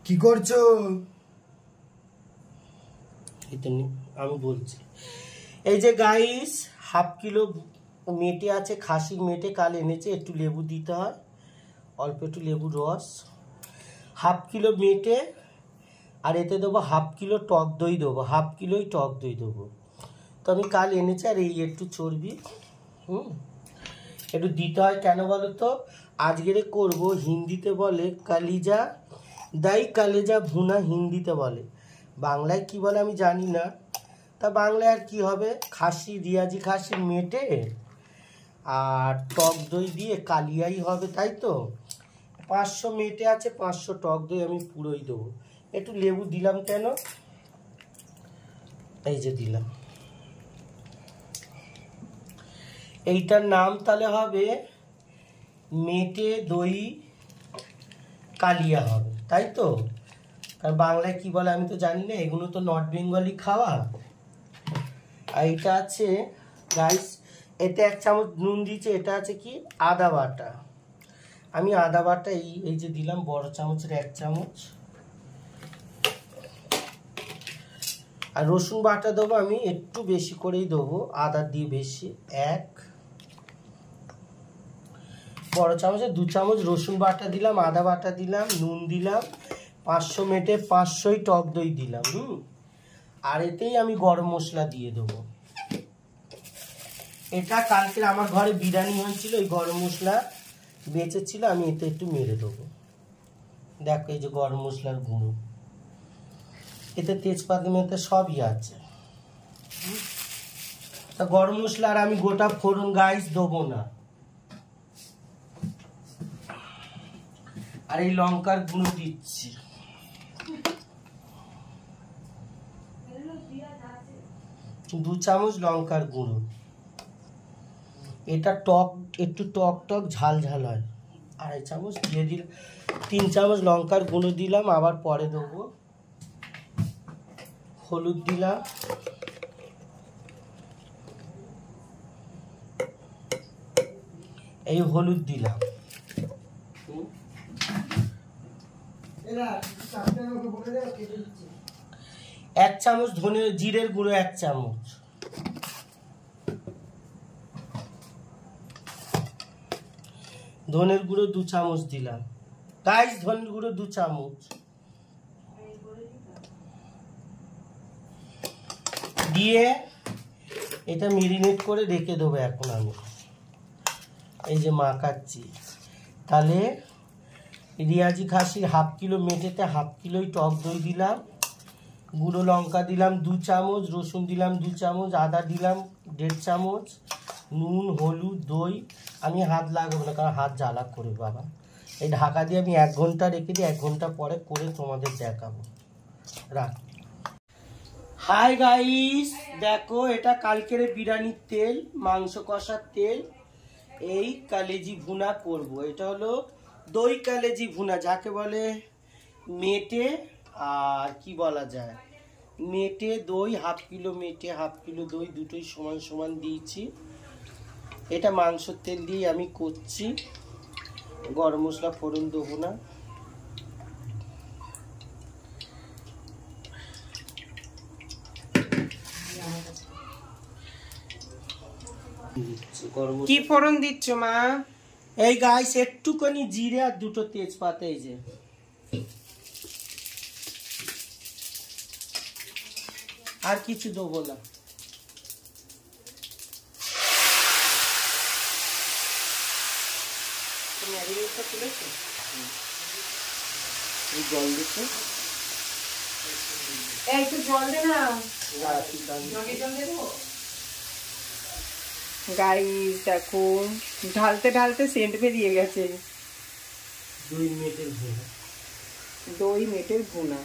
কি করছো? আমি বলছি, এই যে গাইস হাফ কিলো মেটে আছে, খাসির মেটে কাল এনেছে, একটু লেবু দিতে হয়, অল্প একটু লেবুর রস, হাফ কিলো মেটে, আর এতে দেবো হাফ কিলো টক দই দেবো, হাফ কিলোই টক দই দেবো। তো আমি কাল এনেছি, আর এই একটু চর্বি একটু দিতে হয়। কেন বলো তো, আজকেরে করব, হিন্দিতে বলে কালিজা দাই কালেজা ভুনা, হিন্দিতে বলে, বাংলায় কি বলে আমি জানি না। তা বাংলায় আর কি হবে, খাসি, রিয়াজি খাসির মেটে আর টক দই দিয়ে কালিয়াই হবে, তাই তো। 500 মেটে আছে, 500 টক দই আমি পুরোই দেবো। একটু লেবু দিলাম, কেন এই যে দিলাম। এইটার নাম তাহলে হবে মেটে দই কালিয়া হবে, তাই তো। কারণ বাংলায় কি বলে আমি তো জানি না, এগুলো তো নর্থ বেঙ্গলি খাওয়া। আর এটা আছে গাইস, এতে 1 চামচ নুন দিয়েছে, এটা আছে কি আদা বাটা। আমি আদা বাটা এই যে দিলাম, বড় চামচের 1 চামচ। আর রসুন বাটা দেবো আমি একটু বেশি করেই দেবো, আদা দিয়ে বেশি, 1 বড় চামচে 2 চামচ রসুন বাটা দিলাম, আদা বাটা দিলাম, নুন দিলাম, 500 মেটে 500ই টক দই দিলাম। আর এতেই আমি গরম মশলা দিয়ে দেবো। এটা কালকে আমার ঘরে বিরিয়ানি হয়েছিল, এই গরম মশলা বেঁচেছিল, আমি এতে একটু মেরে দেবো। দেখো এই যে গরম মশলার গুঁড়ো, এতে তেজপাতা মেতে সবই আছে। তা গরম মশলা আর আমি গোটা ফোড়ন গাইস দেবো না। আর এই লঙ্কার গুঁড়ো দিচ্ছি, দু চামচ লঙ্কার গুঁড়ো। এটা টক, একটু টক টক ঝাল ঝাল হয়। 2.5 চামচ দিয়ে দিলাম, 3 চামচ লঙ্কার গুঁড়ো দিলাম, আবার পরে দেবো। হলুদ দিলাম, এই হলুদ দিলাম, 1 চামচ ধনে জিরের গুঁড়ো, 1 চামচ ধনের গুঁড়ো, 2 চামচ দিলাম গাইস, ধনের গুঁড়ো 2 চামচ দিয়ে এটা মেরিনেট করে রেখে দেবো। এখন আমি এই যে মাখাচ্ছি, তাহলে রিয়াজি খাসির হাফ কিলো মেটেতে হাফ কিলোই টক দই দিলাম, গুঁড়ো লঙ্কা দিলাম 2 চামচ, রসুন দিলাম 2 চামচ, আদা দিলাম 1.5 চামচ, নুন, হলুদ, দই। আমি হাত লাগাবো না, কারণ হাত জ্বালা করে বাবা। এই ঢাকা দিয়ে আমি 1 ঘন্টা রেখে দিই, 1 ঘন্টা পরে করে তোমাদের দেখাবো। রাখ। হাই গাইস, দেখো এটা কালকের বিরিয়ানির তেল, মাংস কষার তেল। এই কালেজি ভুনা করব। এটা হলো দই কালেজি ভুনা, যাকে বলে মেটে আর কি বলা যায়, মেটে দই, হাফ কিলো মেটে হাফ কিলো দই, দুটোই সমান সমান দিয়েছি। এটা মাংসের তেল দিয়ে আমি করছি, গরম মশলা ফোড়ন দেবো না। কি ফোড়ন দিচ্ছ মা? এই গাইস একটুখানি জিরে আর 2টো তেজপাতা, এই যে আর কিছু দেবো না। জল দিচ্ছে, একটু জল দে না। গাইস দেখো, ঢালতে ঢালতে সেন্ট বেরিয়ে গেছে। দই মেটের ভুনা, দই মেটের ভুনা।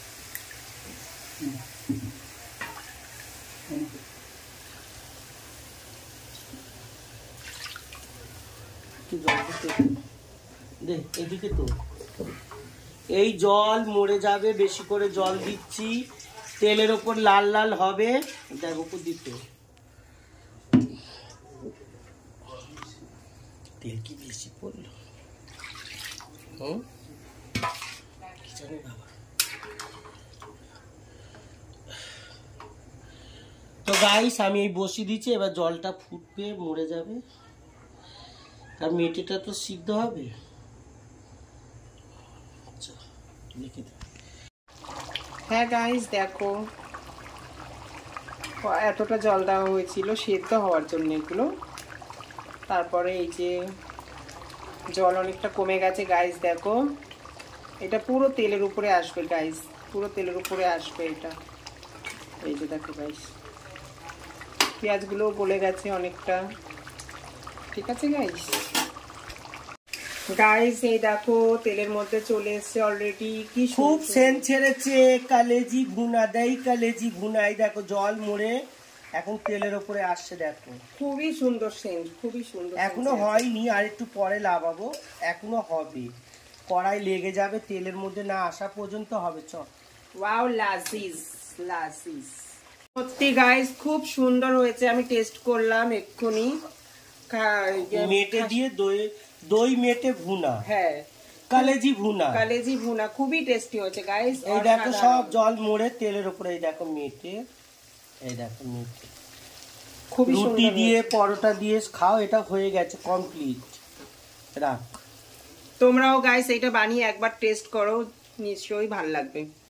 এদিকে তো এই জল মরে যাবে, বেশি করে জল দিচ্ছি, তেলের ওপর লাল লাল হবে। দেখো দিতে তেল কি বেশি পড়লো, জানি বাবা। তো গাইস আমি এই বসিয়ে দিচ্ছি, এবার জলটা ফুটবে, মরে যাবে, আর মেটেটা তো সিদ্ধ হবে। আচ্ছা, লিখে দে। হ্যাঁ গাইস দেখো, এতটা জল দেওয়া হয়েছিল সেদ্ধ হওয়ার জন্য এগুলো। তারপরে এই যে জল অনেকটা কমে গেছে গাইস, দেখো এটা পুরো তেলের উপরে আসবে গাইস, পুরো তেলের উপরে আসবে এটা। এই যে দেখো গাইস, পেঁয়াজগুলো গলে গেছে অনেকটা। ঠিক আছে গাইস, গাইস এই দেখো তেলের মধ্যে চলে এসেছে অলরেডি। কি খুব সেন্ট ছেড়েছে, কালেজি ভুনা, দেই কালেজি ভুনা। এই দেখো জল মরে এখন তেলের উপরে আসছে, দেখো খুবই সুন্দর সেন্ট, খুবই সুন্দর। এখনো হয়নি, আর একটু পরে লাগাবো, এখনো হবে, কড়াই লেগে যাবে, তেলের মধ্যে না আসা পর্যন্ত হবে। চল, ওয়াও লাজিজ লাজিজ, সত্যি গাইস খুব সুন্দর হয়েছে। আমি টেস্ট করলাম এক্ষুনি। মেটে দিয়ে দই মেটে ভুনা, হ্যাঁ কালেজি ভুনা, কালেজি ভুনা খুবই টেস্টি হয়েছে গাইস। এই দেখো সব জল মরে তেলের উপরে, এই দেখো মেটে, এই দেখো মেটে। খুবই রুটি দিয়ে পরোটা দিয়ে খাও, এটা হয়ে গেছে কমপ্লিট। রাখ, তোমরাও গাইস এটা বানিয়ে একবার টেস্ট করো, নিশ্চয়ই ভালো লাগবে।